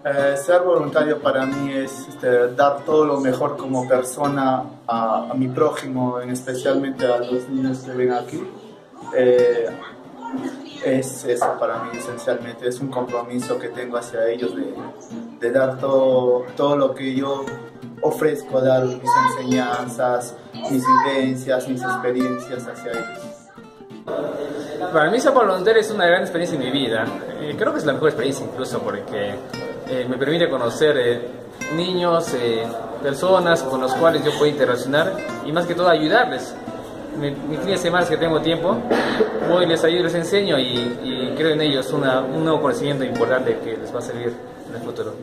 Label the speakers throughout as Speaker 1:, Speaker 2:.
Speaker 1: Ser voluntario para mí es dar todo lo mejor como persona a mi prójimo, especialmente a los niños que ven aquí. Es eso para mí esencialmente, es un compromiso que tengo hacia ellos de dar todo lo que yo ofrezco, dar mis enseñanzas, mis vivencias, mis experiencias hacia ellos.
Speaker 2: Para mí ser voluntario es una gran experiencia en mi vida. Creo que es la mejor experiencia incluso porque me permite conocer niños, personas con los cuales yo puedo interaccionar y más que todo ayudarles. Mis fines de semana que tengo tiempo, voy, les ayudo, les enseño y creo en ellos un nuevo conocimiento importante que les va a servir en el futuro.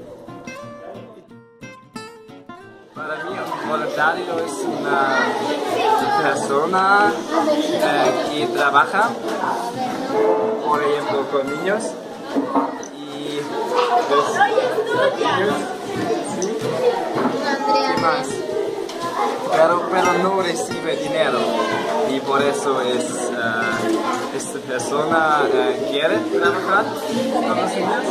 Speaker 3: Para mí un voluntario es una persona que trabaja, por ejemplo, con niños y los niños, ¿sí? ¿Qué más? Pero no recibe dinero y por eso esta persona quiere trabajar con los niños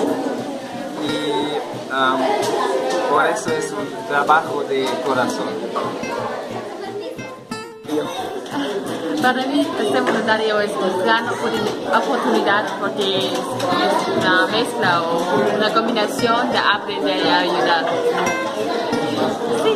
Speaker 3: y por eso es un trabajo de corazón.
Speaker 4: Para mí, ser voluntario es una gran oportunidad porque es una mezcla o una combinación de aprender y ayudar. Sí.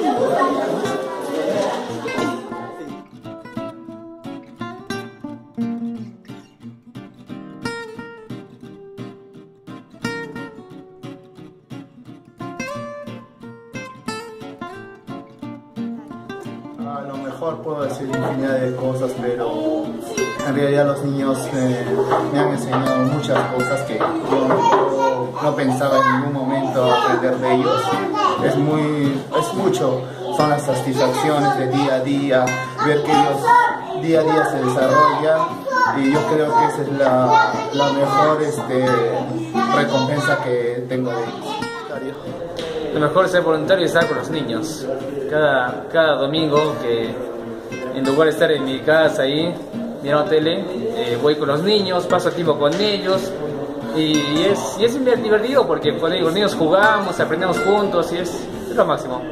Speaker 1: A lo mejor puedo decir infinidad de cosas, pero en realidad los niños me han enseñado muchas cosas que yo no pensaba en ningún momento aprender de ellos. Es mucho, son las satisfacciones de día a día, ver que ellos día a día se desarrollan y yo creo que esa es la mejor recompensa que tengo de ellos.
Speaker 2: Lo mejor es ser voluntario y estar con los niños. Cada domingo que en lugar de estar en mi casa ahí mirando tele, voy con los niños, paso tiempo con ellos y es divertido porque con los niños jugamos, aprendemos juntos y es lo máximo.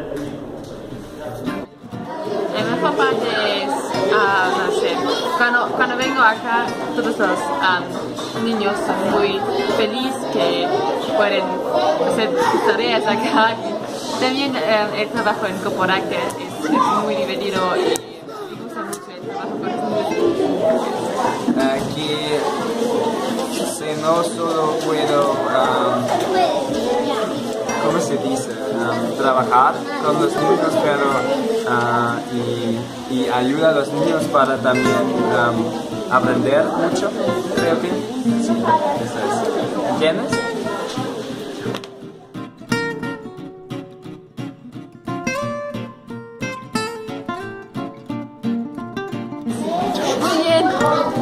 Speaker 4: La mejor parte es, no sé, cuando vengo acá, todos los niños son muy felices que pueden hacer sus tareas acá. También el trabajo en Coporaque es muy divertido y me gusta mucho el trabajo con los niños.
Speaker 3: Aquí no solo puedo, ¿cómo se dice? Trabajar con los niños, pero y ayuda a los niños para también aprender mucho, creo que sí, eso es. ¿Entiendes?
Speaker 4: Muy bien.